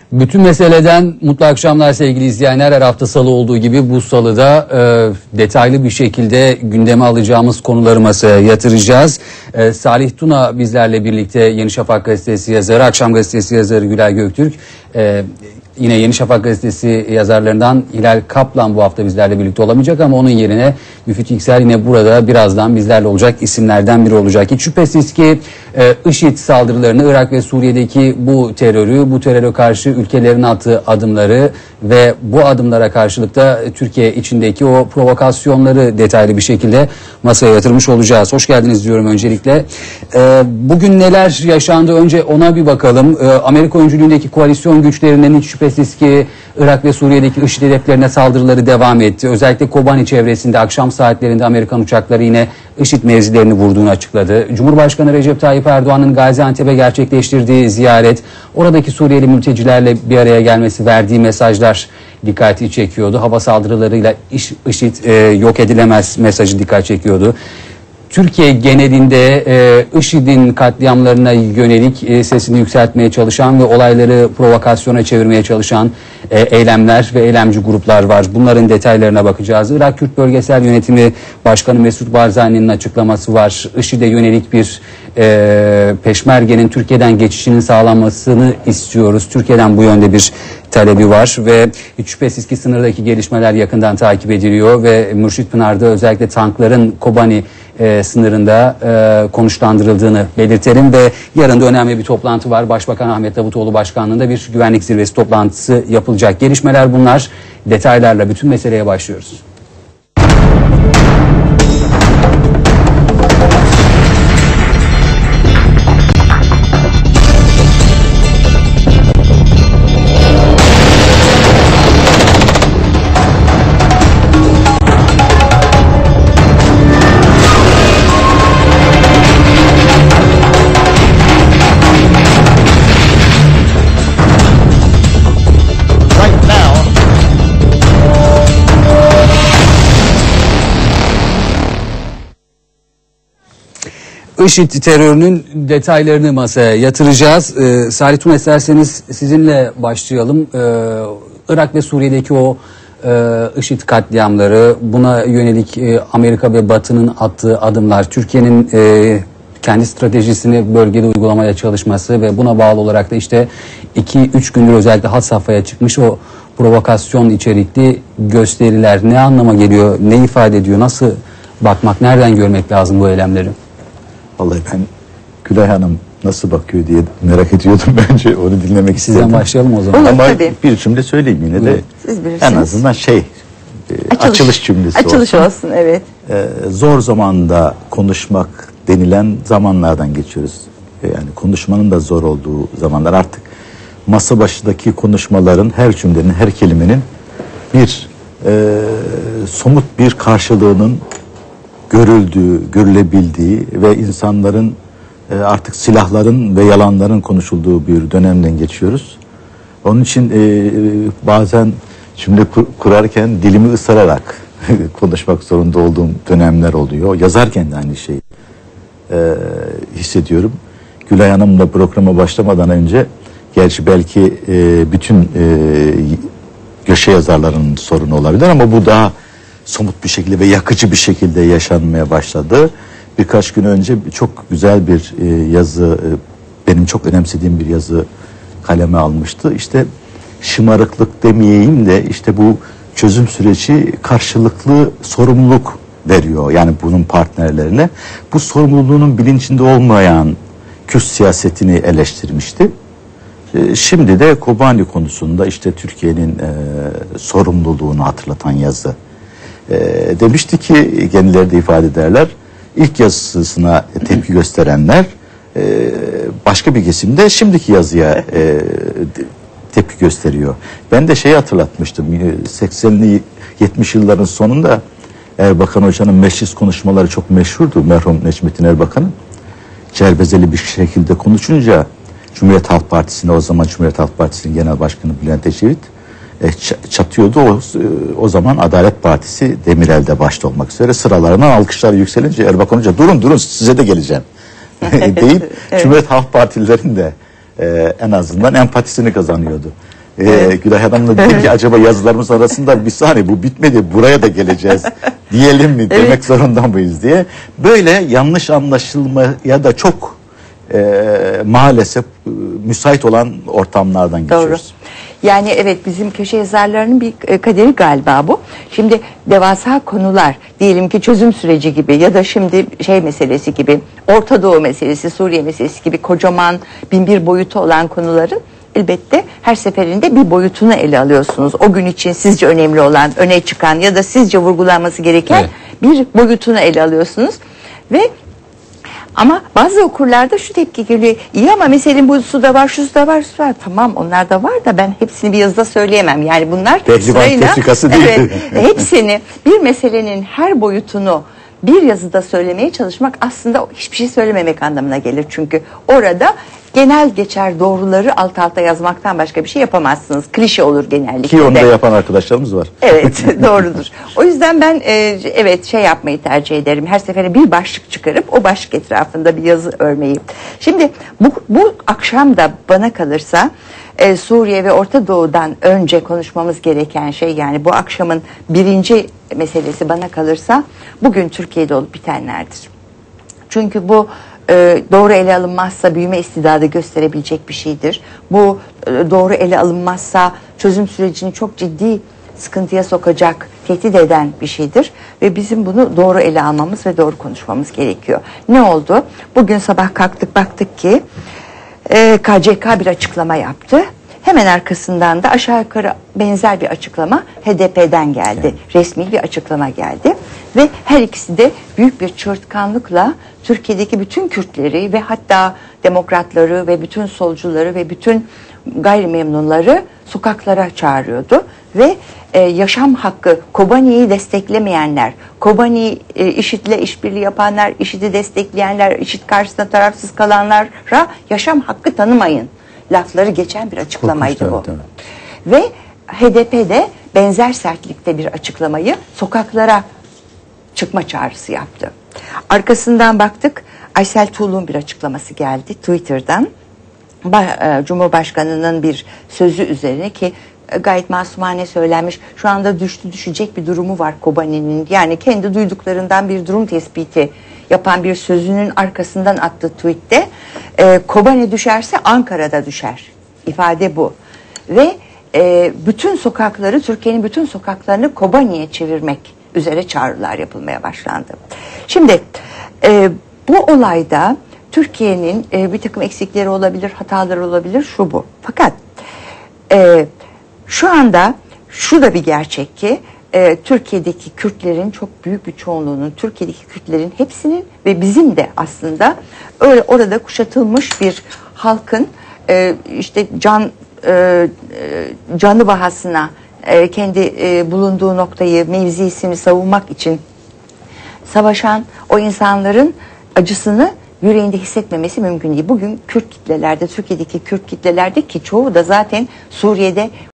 Bütün meseleden mutlu akşamlar sevgili izleyenler. Her hafta salı olduğu gibi bu salıda detaylı bir şekilde gündeme alacağımız konuları masaya yatıracağız. Salih Tuna bizlerle birlikte, Yeni Şafak gazetesi yazarı, Akşam gazetesi yazarı Gülay Göktürk. Yine Yeni Şafak gazetesi yazarlarından Hilal Kaplan bu hafta bizlerle birlikte olamayacak ama onun yerine Müfit İksel yine burada birazdan bizlerle olacak isimlerden biri olacak. Hiç şüphesiz ki IŞİD saldırılarını, Irak ve Suriye'deki bu teröre karşı ülkelerin attığı adımları ve bu adımlara karşılık da Türkiye içindeki o provokasyonları detaylı bir şekilde masaya yatırmış olacağız. Hoş geldiniz diyorum öncelikle. Bugün neler yaşandı önce ona bir bakalım. Amerika öncülüğündeki koalisyon güçlerinin hiç şüphesiz ki Irak ve Suriye'deki IŞİD hedeflerine saldırıları devam etti. Özellikle Kobani çevresinde akşam saatlerinde Amerikan uçakları yine IŞİD mevzilerini vurduğunu açıkladı. Cumhurbaşkanı Recep Tayyip Erdoğan'ın Gaziantep'e gerçekleştirdiği ziyaret, oradaki Suriyeli mültecilerle bir araya gelmesi, verdiği mesajlar dikkati çekiyordu. Hava saldırılarıyla IŞİD yok edilemez mesajı dikkat çekiyordu. Türkiye genelinde IŞİD'in katliamlarına yönelik sesini yükseltmeye çalışan ve olayları provokasyona çevirmeye çalışan eylemler ve eylemci gruplar var. Bunların detaylarına bakacağız. Irak Kürt Bölgesel Yönetimi Başkanı Mesut Barzani'nin açıklaması var. IŞİD'e yönelik bir peşmergenin Türkiye'den geçişinin sağlanmasını istiyoruz. Türkiye'den bu yönde bir talebi var ve hiç şüphesiz ki sınırdaki gelişmeler yakından takip ediliyor ve Mürşitpınar'da özellikle tankların Kobani sınırında konuşlandırıldığını belirtelim ve yarın da önemli bir toplantı var. Başbakan Ahmet Davutoğlu başkanlığında bir güvenlik zirvesi toplantısı yapılacak. Gelişmeler bunlar. Detaylarla bütün meseleye başlıyoruz. IŞİD terörünün detaylarını masaya yatıracağız. Salih Tuna, isterseniz sizinle başlayalım. Irak ve Suriye'deki o IŞİD katliamları, buna yönelik Amerika ve Batı'nın attığı adımlar, Türkiye'nin kendi stratejisini bölgede uygulamaya çalışması ve buna bağlı olarak da işte 2-3 gündür özellikle had safhaya çıkmış o provokasyon içerikli gösteriler ne anlama geliyor, ne ifade ediyor, nasıl bakmak, nereden görmek lazım bu eylemleri? Vallahi ben Gülay Hanım nasıl bakıyor diye merak ediyordum, bence onu dinlemek istedim. Sizden başlayalım o zaman. Ama tabii. Bir cümle söyleyeyim yine de. En azından açılış cümlesi açılış olsun. Evet. Zor zamanda konuşmak denilen zamanlardan geçiyoruz. Yani konuşmanın da zor olduğu zamanlar, artık masa başındaki konuşmaların her cümlenin, her kelimenin bir somut bir karşılığının görülebildiği ve insanların artık silahların ve yalanların konuşulduğu bir dönemden geçiyoruz. Onun için bazen cümle kurarken dilimi ısırarak konuşmak zorunda olduğum dönemler oluyor. Yazarken de aynı şeyi hissediyorum. Gülay Hanım'la programa başlamadan önce, gerçi belki bütün köşe yazarlarının sorunu olabilir ama bu daha somut bir şekilde ve yakıcı bir şekilde yaşanmaya başladı. Birkaç gün önce çok güzel bir yazı, benim çok önemsediğim bir yazı kaleme almıştı. İşte şımarıklık demeyeyim de işte bu çözüm süreci karşılıklı sorumluluk veriyor. Yani bunun partnerlerine. Bu sorumluluğunun bilincinde olmayan Kürt siyasetini eleştirmişti. Şimdi de Kobani konusunda işte Türkiye'nin sorumluluğunu hatırlatan yazı. Demişti ki, kendileri de ifade ederler, ilk yazısına tepki gösterenler başka bir kesimde şimdiki yazıya tepki gösteriyor. Ben de şeyi hatırlatmıştım, 80'li 70 yılların sonunda Erbakan Hoca'nın meclis konuşmaları çok meşhurdu, merhum Necmettin Erbakan'ın. Cerbezeli bir şekilde konuşunca Cumhuriyet Halk Partisi'ne, o zaman Cumhuriyet Halk Partisi'nin genel başkanı Bülent Ecevit çatıyordu. O zaman Adalet Partisi Demirel'de başta olmak üzere sıralarından alkışlar yükselince Erbakan Hoca durun size de geleceğim deyip evet. Cumhuriyet Halk Partililerin de en azından empatisini kazanıyordu. Gülay Hanım'la dedim ki acaba yazılarımız arasında bir saniye bu bitmedi buraya da geleceğiz diyelim mi demek zorunda mıyız diye. Böyle yanlış anlaşılmaya da çok maalesef müsait olan ortamlardan geçiyoruz. Doğru. Yani evet, bizim köşe yazarlarının bir kaderi galiba bu. Şimdi devasa konular, diyelim ki çözüm süreci gibi ya da şimdi şey meselesi gibi, Orta Doğu meselesi, Suriye meselesi gibi kocaman bin bir boyutu olan konuların elbette her seferinde bir boyutunu ele alıyorsunuz. O gün için sizce önemli olan, öne çıkan ya da sizce vurgulanması gereken bir boyutunu ele alıyorsunuz ve ama bazı okurlarda şu tepki geliyor. İyi ama meselenin bu su da var, şu da var, su var. Tamam, onlar da var da ben hepsini bir yazıda söyleyemem. Yani bunlar sırayla, evet, hepsini, bir meselenin her boyutunu bir yazıda söylemeye çalışmak aslında hiçbir şey söylememek anlamına gelir. Çünkü orada genel geçer doğruları alt alta yazmaktan başka bir şey yapamazsınız. Klişe olur genellikle. Ki onu da yapan arkadaşlarımız var. Evet, doğrudur. O yüzden ben evet şey yapmayı tercih ederim. Her seferinde bir başlık çıkarıp o başlık etrafında bir yazı örmeyi. Şimdi bu akşam da bana kalırsa Suriye ve Orta Doğu'dan önce konuşmamız gereken şey, yani bu akşamın birinci meselesi bana kalırsa bugün Türkiye'de olup bitenlerdir. Çünkü bu doğru ele alınmazsa büyüme istidadı gösterebilecek bir şeydir. Bu doğru ele alınmazsa çözüm sürecini çok ciddi sıkıntıya sokacak, tehdit eden bir şeydir. Ve bizim bunu doğru ele almamız ve doğru konuşmamız gerekiyor. Ne oldu? Bugün sabah kalktık, baktık ki KCK bir açıklama yaptı. Hemen arkasından da aşağı yukarı benzer bir açıklama HDP'den geldi. Evet. Resmi bir açıklama geldi. Ve her ikisi de büyük bir çığırtkanlıkla Türkiye'deki bütün Kürtleri ve hatta demokratları ve bütün solcuları ve bütün gayrimemnunları sokaklara çağırıyordu. Ve yaşam hakkı, Kobani'yi desteklemeyenler, Kobani IŞİD'le işbirliği yapanlar, IŞİD'i destekleyenler, IŞİD karşısında tarafsız kalanlara yaşam hakkı tanımayın lafları geçen bir açıklamaydı bu. Ve HDP de benzer sertlikte bir açıklamayı sokaklara çıkma çağrısı yaptı. Arkasından baktık, Aysel Tuğlu'nun bir açıklaması geldi Twitter'dan. Cumhurbaşkanı'nın bir sözü üzerine ki gayet masumane söylenmiş. Şu anda düşecek bir durumu var Kobani'nin. Yani kendi duyduklarından bir durum tespiti yapan bir sözünün arkasından attığı tweette Kobani düşerse Ankara'da düşer. İfade bu. Ve bütün sokakları, Türkiye'nin bütün sokaklarını Kobani'ye çevirmek üzere çağrılar yapılmaya başlandı. Şimdi bu olayda Türkiye'nin bir takım eksikleri olabilir, hataları olabilir, şu bu. Fakat şu anda şu da bir gerçek ki Türkiye'deki Kürtlerin çok büyük bir çoğunluğunun, Türkiye'deki Kürtlerin hepsinin ve bizim de aslında öyle orada kuşatılmış bir halkın işte canı bahasına kendi bulunduğu noktayı, mevzisini savunmak için savaşan o insanların acısını yüreğinde hissetmemesi mümkün değil. Bugün Kürt kitlelerde, Türkiye'deki Kürt kitlelerde ki çoğu da zaten Suriye'de